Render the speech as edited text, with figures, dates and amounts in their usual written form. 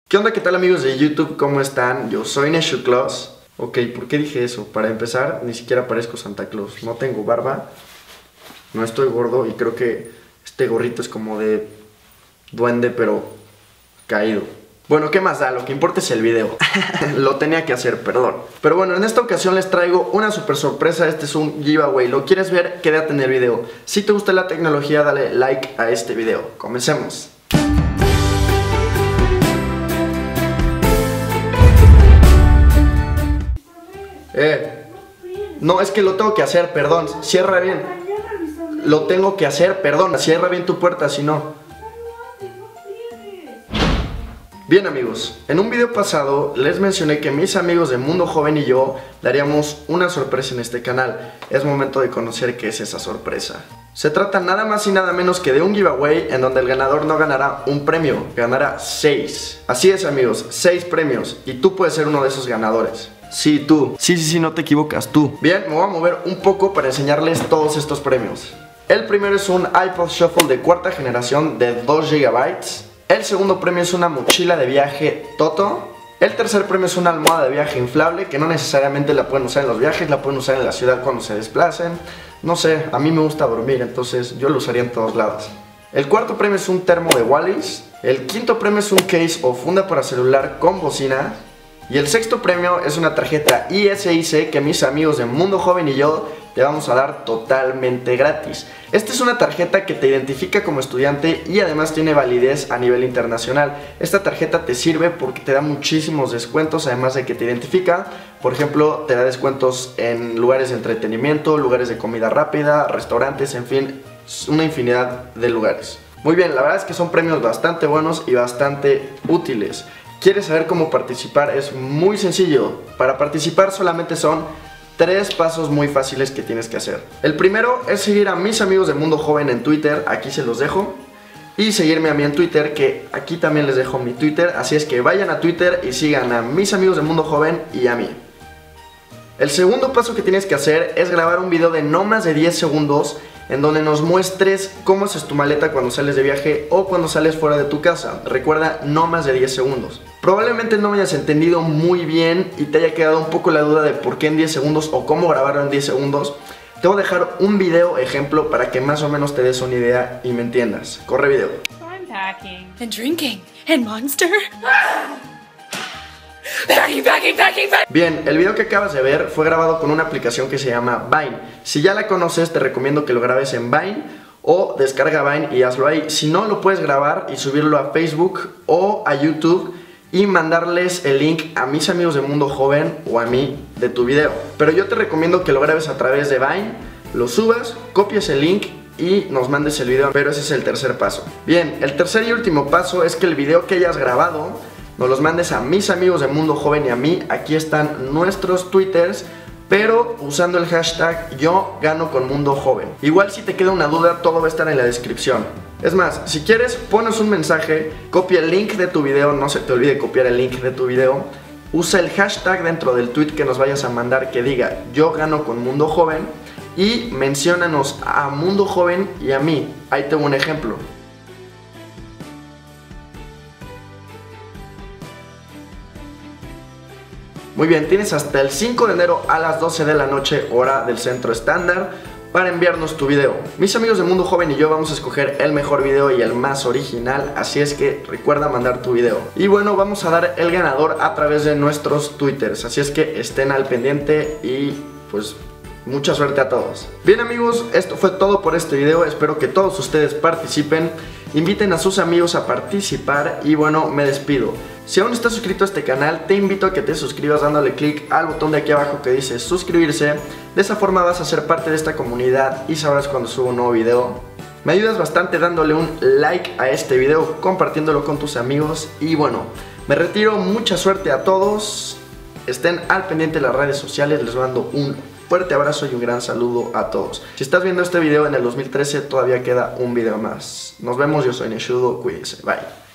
¿Qué onda? ¿Qué tal, amigos de YouTube? ¿Cómo están? Yo soy Neshu Claus. Ok, ¿por qué dije eso? Para empezar, ni siquiera parezco Santa Claus. No tengo barba, no estoy gordo y creo que este gorrito es como de duende, pero caído. Bueno, ¿qué más da? Lo que importa es el video. Lo tenía que hacer, perdón. Pero bueno, en esta ocasión les traigo una super sorpresa. Este es un giveaway. ¿Lo quieres ver? Quédate en el video. Si te gusta la tecnología, dale like a este video. Comencemos. No, es que lo tengo que hacer, perdón. Cierra bien. Lo tengo que hacer, perdón. Cierra bien tu puerta, si no. Bien, amigos, en un video pasado les mencioné que mis amigos de Mundo Joven y yo daríamos una sorpresa en este canal. Es momento de conocer qué es esa sorpresa. Se trata nada más y nada menos que de un giveaway en donde el ganador no ganará un premio, ganará 6. Así es, amigos, 6 premios y tú puedes ser uno de esos ganadores. Sí, tú. Sí, no te equivocas, tú. Bien, me voy a mover un poco para enseñarles todos estos premios. El primero es un iPod Shuffle de cuarta generación de 2 GB. El segundo premio es una mochila de viaje Toto. El tercer premio es una almohada de viaje inflable, que no necesariamente la pueden usar en los viajes, la pueden usar en la ciudad cuando se desplacen. No sé, a mí me gusta dormir, entonces yo lo usaría en todos lados. El cuarto premio es un termo de Wallis. El quinto premio es un case o funda para celular con bocina. Y el sexto premio es una tarjeta ISIC que mis amigos de Mundo Joven y yo te vamos a dar totalmente gratis. Esta es una tarjeta que te identifica como estudiante y además tiene validez a nivel internacional. Esta tarjeta te sirve porque te da muchísimos descuentos, además de que te identifica. Por ejemplo, te da descuentos en lugares de entretenimiento, lugares de comida rápida, restaurantes, en fin, una infinidad de lugares. Muy bien, la verdad es que son premios bastante buenos y bastante útiles. ¿Quieres saber cómo participar? Es muy sencillo. Para participar solamente son 3 pasos muy fáciles que tienes que hacer. El primero es seguir a mis amigos de Mundo Joven en Twitter, aquí se los dejo. Y seguirme a mí en Twitter, que aquí también les dejo mi Twitter. Así es que vayan a Twitter y sigan a mis amigos de Mundo Joven y a mí. El segundo paso que tienes que hacer es grabar un video de no más de 10 segundos en donde nos muestres cómo es tu maleta cuando sales de viaje o cuando sales fuera de tu casa. Recuerda, no más de 10 segundos. Probablemente no me hayas entendido muy bien y te haya quedado un poco la duda de por qué en 10 segundos o cómo grabarlo en 10 segundos. Te voy a dejar un video ejemplo para que más o menos te des una idea y me entiendas. Corre video. I'm packing. And drinking. And Monster. Packing. Bien, el video que acabas de ver fue grabado con una aplicación que se llama Vine. Si ya la conoces, te recomiendo que lo grabes en Vine o descarga Vine y hazlo ahí. Si no, lo puedes grabar y subirlo a Facebook o a YouTube y mandarles el link a mis amigos de Mundo Joven o a mí de tu video. Pero yo te recomiendo que lo grabes a través de Vine, lo subas, copies el link y nos mandes el video. Pero ese es el tercer paso. Bien, el tercer y último paso es que el video que hayas grabado nos los mandes a mis amigos de Mundo Joven y a mí. Aquí están nuestros twitters, pero usando el hashtag yo gano con Mundo Joven. Igual si te queda una duda, todo va a estar en la descripción. Es más, si quieres, ponos un mensaje, copia el link de tu video, no se te olvide copiar el link de tu video. Usa el hashtag dentro del tweet que nos vayas a mandar que diga yo gano con Mundo Joven y menciónanos a Mundo Joven y a mí. Ahí tengo un ejemplo. Muy bien, tienes hasta el 5 de enero a las 12 de la noche, hora del centro estándar, para enviarnos tu video. Mis amigos de Mundo Joven y yo vamos a escoger el mejor video y el más original, así es que recuerda mandar tu video. Y bueno, vamos a dar el ganador a través de nuestros twitters, así es que estén al pendiente y pues mucha suerte a todos. Bien, amigos, esto fue todo por este video. Espero que todos ustedes participen, inviten a sus amigos a participar y bueno, me despido. Si aún no estás suscrito a este canal, te invito a que te suscribas dándole clic al botón de aquí abajo que dice suscribirse. De esa forma vas a ser parte de esta comunidad y sabrás cuando subo un nuevo video. Me ayudas bastante dándole un like a este video, compartiéndolo con tus amigos y bueno, me retiro. Mucha suerte a todos. Estén al pendiente de las redes sociales. Les mando un fuerte abrazo y un gran saludo a todos. Si estás viendo este video en el 2013, todavía queda un video más. Nos vemos, yo soy Neshudo, cuídense, bye.